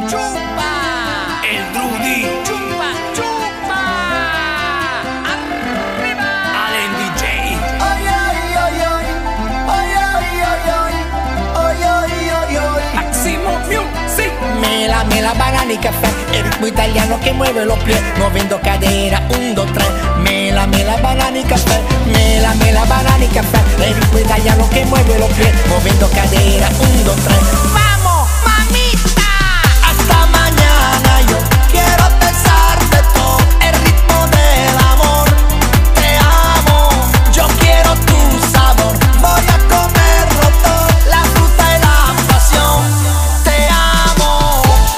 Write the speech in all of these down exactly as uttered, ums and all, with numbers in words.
Chupa. El Rudy. Chupa, chupa. Arriba. Allen D J. Ay, ay, ay, ay. Ay, ay, ay, ay. Ay, ay, ay, ay. Máximo Music. Mela, mela, banana y café. El ritmo italiano que mueve los pies, moviendo cadera, un, dos, tres. Mela, mela, banana y café. Mela, mela, banana y café. El ritmo italiano que mueve los pies, moviendo cadera, un, dos, tres. Vamos, mamita. Hasta mañana yo quiero pensarte todo. El ritmo del amor. Te amo, yo quiero tu sabor. Voy a comerlo todo, la fruta y la pasión. Te amo.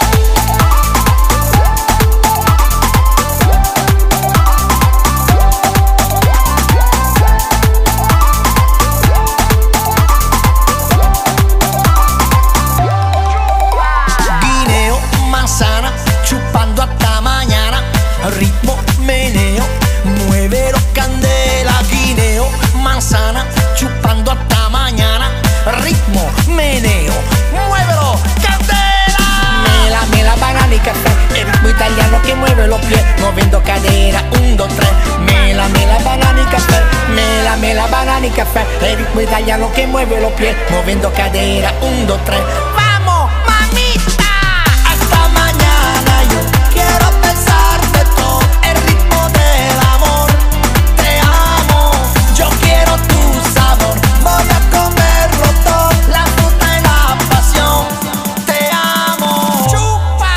Guineo, manzana, chupando hasta mañana. Ritmo, meneo, muévelo candela. Guineo, manzana, chupando hasta mañana. Ritmo, meneo, muévelo candela. Mela, mela, banana y café. El ritmo italiano que mueve los pies, moviendo cadera, un, dos, tres. Mela, mela, banana y café. Mela, mela, banana y café. El ritmo italiano que mueve los pies, moviendo cadera, un, dos, tres. Vamos, mamita. Hasta mañana yo quiero pensarte todo. El ritmo del amor. Te amo, yo quiero tu sabor. Voy a comerlo todo, la fruta y la pasión. Te amo. Chupa.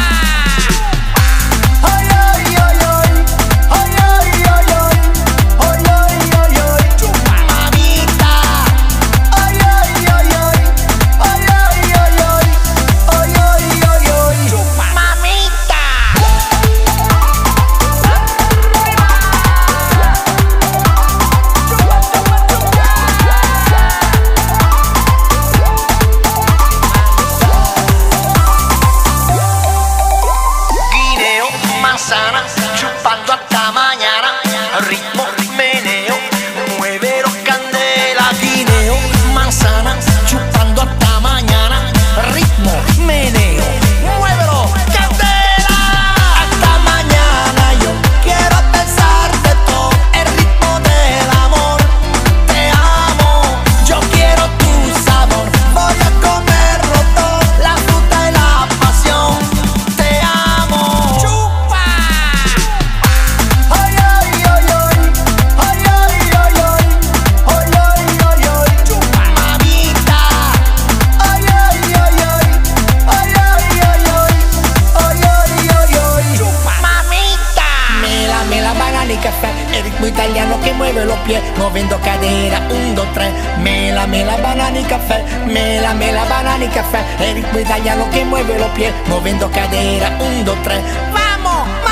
Ay, ay, ay, ay. Ay, ay, ay, ay. Ay, ay, ay, ay. Chupa, mamita. Ay, ay, ay, ay. Ay, ay, ay, ay. Ay, ay, ay, ay. Chupa, mamita. Guineo, manzana, chupando hasta mañana. Ritmo, meneo, mueve los candela. Guineo, manzana, chupando hasta mañana. Ritmo, meneo, muévelo, candela. Hasta mañana yo quiero pensarte todo. El ritmo del amor. Te amo, yo quiero tu sabor. Voy a comerlo todo, la fruta y la pasión. Te amo. Chupa. Ay, ay, ay, ay. Ay, ay, ay, ay. Ay, ay, ay, ay. Chupa, mamita. Ay, ay, ay, ay. Ay, ay, ay, ay. Ay, ay, ay, ay. Chupa, mamita. Mela, mela, banana y café. El ritmo italiano que mueve los pies, moviendo cadera, un, dos, tres. Mela, mela, banana y café. Mela, mela, banana y café. El ritmo italiano que mueve los pies, moviendo cadera, un, dos, tres. Vamos,